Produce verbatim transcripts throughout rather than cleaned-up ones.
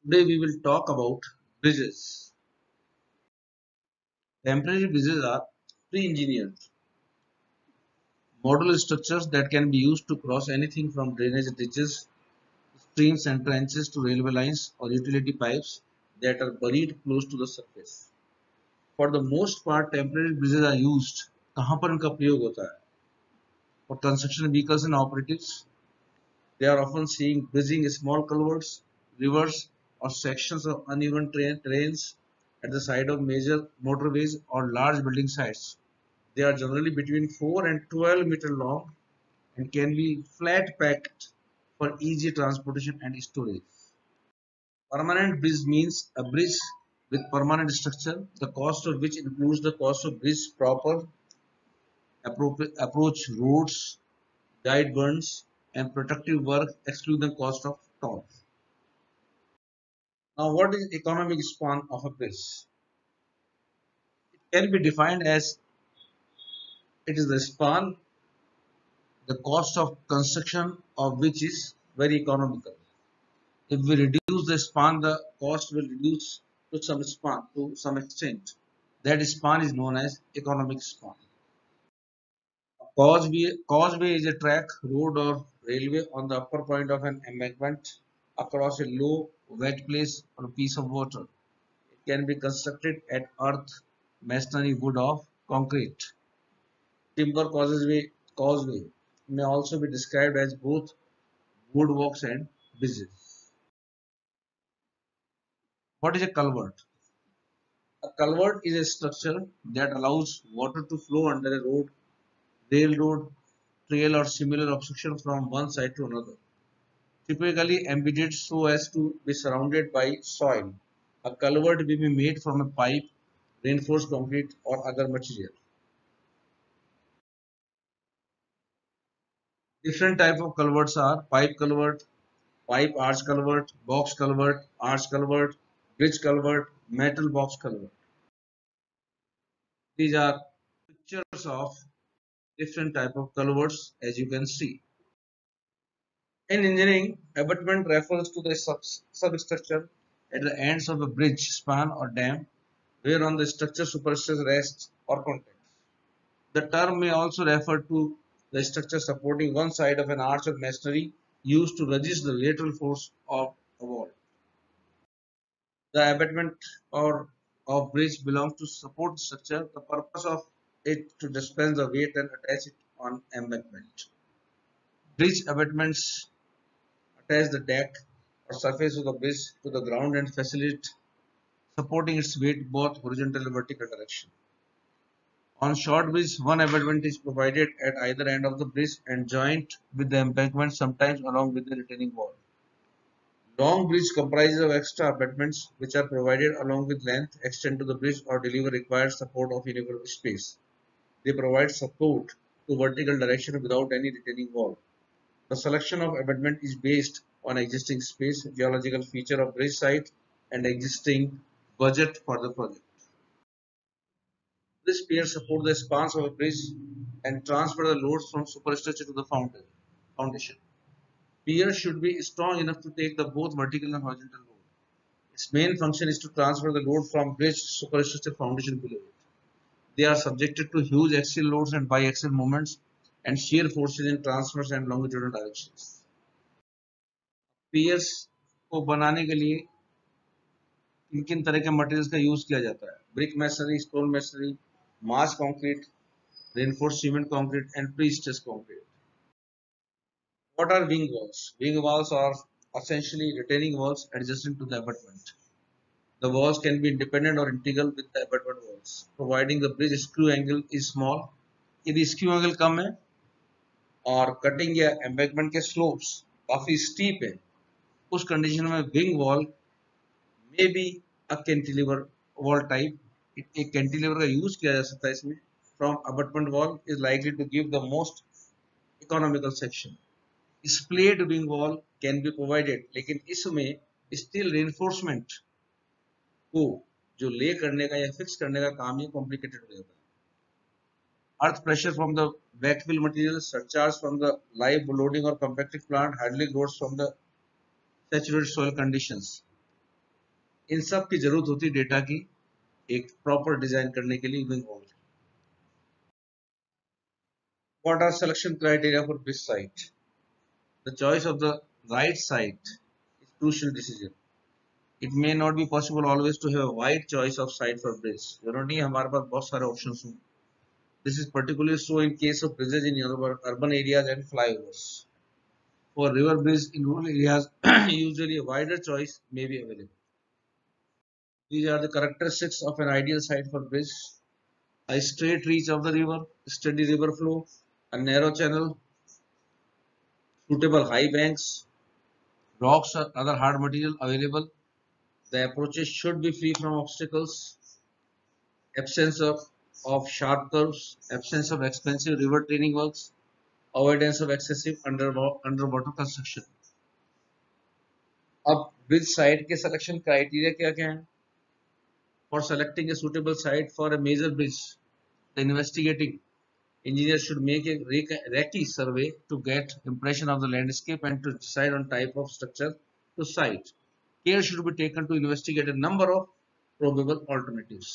Today we will talk about bridges. Temporary bridges are pre-engineered modular structures that can be used to cross anything from drainage ditches, streams and trenches to railway lines or utility pipes that are buried close to the surface. For the most part, temporary bridges are used. कहाँ पर इनका प्रयोग होता है? For construction vehicles and operatives, they are often seen bridging small culverts, rivers, or sections of uneven terrain terrains at the side of major motorways or large building sites. They are generally between four and twelve meter long and can be flat packed for easy transportation and storage. Permanent bridge means a bridge with permanent structure, the cost of which includes the cost of bridge proper, approach roads, guide burns, and protective work exclude the cost of toll. Now, what is economic span of a bridge? It can be defined as it is the span, the cost of construction of which is very economical. If we reduce the span, the cost will reduce to some span to some extent. That span is known as economic span. A causeway, causeway is a track, road or railway on the upper point of an embankment across a low, wet place or a piece of water. It can be constructed at earth, masonry, wood or concrete. Timber causeway, causeway may also be described as both boardwalks and bridges. What is a culvert? A culvert is a structure that allows water to flow under a road, railroad, trail or similar obstruction from one side to another, typically embedded so as to be surrounded by soil. A culvert may be made from a pipe, reinforced concrete or other material. Different type of culverts are pipe culvert, pipe arch culvert, box culvert, arch culvert, bridge culvert, metal box culvert. These are pictures of different type of culverts as you can see. In engineering, abutment refers to the sub substructure at the ends of a bridge, span or dam whereon the structure superstructure rests or contacts. The term may also refer to the structure supporting one side of an arch of masonry used to resist the lateral force of a wall. The abutment or of bridge belongs to support structure. The purpose of it to dispense the weight and attach it on embankment. Bridge abutments attach the deck or surface of the bridge to the ground and facilitate supporting its weight both horizontal and vertical direction. On short bridge, one abutment is provided at either end of the bridge and joint with the embankment, sometimes along with the retaining wall. Long bridge comprises of extra abutments which are provided along with length, extend to the bridge or deliver required support of uniform space. They provide support to vertical direction without any retaining wall. The selection of abutment is based on existing space, geological feature of bridge site, and existing budget for the project. This piers support the spans of a bridge and transfer the loads from superstructure to the foundation. Piers should be strong enough to take the both vertical and horizontal load. Its main function is to transfer the load from bridge superstructure foundation below it. They are subjected to huge axial loads and biaxial moments and shear forces in transverse and longitudinal directions. Piers को बनाने के लिए किन किन तरह के materials का use किया जाता है? Brick masonry, stone masonry, mass concrete, reinforced cement concrete, and pre-stressed concrete. What are wing walls? Wing walls are essentially retaining walls adjacent to the abutment. The walls can be independent or integral with the abutment walls, providing the bridge screw angle is small. यदि skew angle कम है और cutting या embankment के slopes काफी steep है, उस condition में wing wall may be a cantilever wall type. एक कैंटिलीवर का यूज किया जा सकता है इसमें. From abutment wall is likely to give the most economical section. Splayed wing wall can be provided, लेकिन इसमें still reinforcement को जो ले करने का या फिक्स करने का काम ये कॉम्प्लिकेटेड हो जाता है. Earth pressure from the backfill material, surcharge from the live loading or compacting plant, hydraulic loads from the saturated soil conditions. इन सब की जरूरत होती है डेटा की एक प्रॉपर डिजाइन करने के लिए using wall. What are selection criteria for bridge site? The choice of the right site is crucial decision. It may not be possible always to have a wide choice of site for bridge. जरूरी नहीं हमारे पास बहुत सारे options हों. This is particularly so in case of bridges in urban areas and flyovers. For river bridge in rural areas, usually a wider choice may be available. These are the characteristics of an ideal site for bridge: a straight reach of the river, steady river flow, a narrow channel, suitable high banks, rocks or other hard material available. The approaches should be free from obstacles, absence of, of sharp curves, absence of expensive river training works, avoidance of excessive underwater, underwater construction. अब bridge site के selection criteria क्या क्या है? For selecting a suitable site for a major bridge, the investigating engineer should make a recce survey to get impression of the landscape and to decide on type of structure to site. Care should be taken to investigate a number of probable alternatives.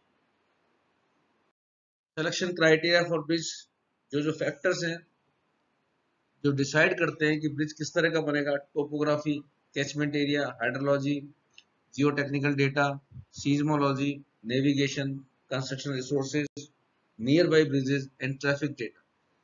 Selection criteria for bridge, जो जो factors हैं जो decide करते हैं कि bridge किस तरह का बनेगा: topography, catchment area, hydrology, geotechnical data, seismology, navigation, construction resources, nearby bridges and traffic data.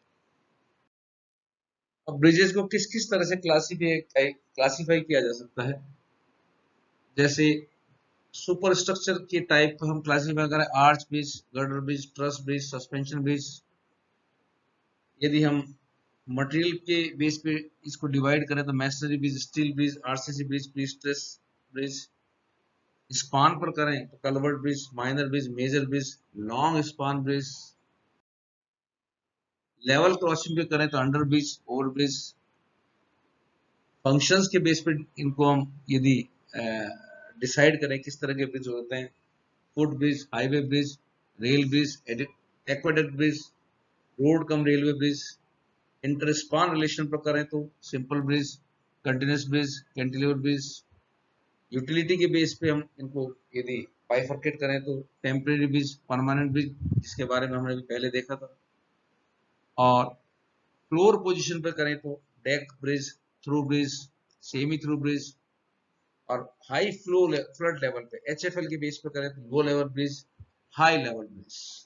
अब ब्रिजेस को किस किस तरह से क्लासीफाई क्लासीफाई किया जा सकता है? जैसे सुपर स्ट्रक्चर के टाइप को हम क्लासीफाई करें: arch bridge, girder bridge, truss bridge, suspension bridge. यदि हम मटेरियल के बेस पे इसको डिवाइड करें तो masonry bridge, steel bridge, RCC bridge, prestress bridge. Span पर करें तो culvert bridge, minor bridge, major bridge, long span bridge. Level crossing पे करें तो under bridge, over bridge. Functions के बेस पे इनको हम यदि डिसाइड करें किस तरह के ब्रिज होते हैं: foot bridge, highway bridge, rail bridge, aqueduct bridge, road cum railway bridge. Interspan relation पर करें तो simple bridge, continuous bridge, cantilever bridge. Utility के बेस पे हम इनको यदि बाइफरकेट करें तो टेम्परेरी ब्रिज, परमानेंट ब्रिज, जिसके बारे में हमने पहले देखा था। और फ्लोर पोजीशन पे करें तो deck bridge, through bridge, semi through bridge. और हाई फ्लो फ्लड लेवल पे एचएफएल के बेस पे करें तो low level bridge, high level bridge.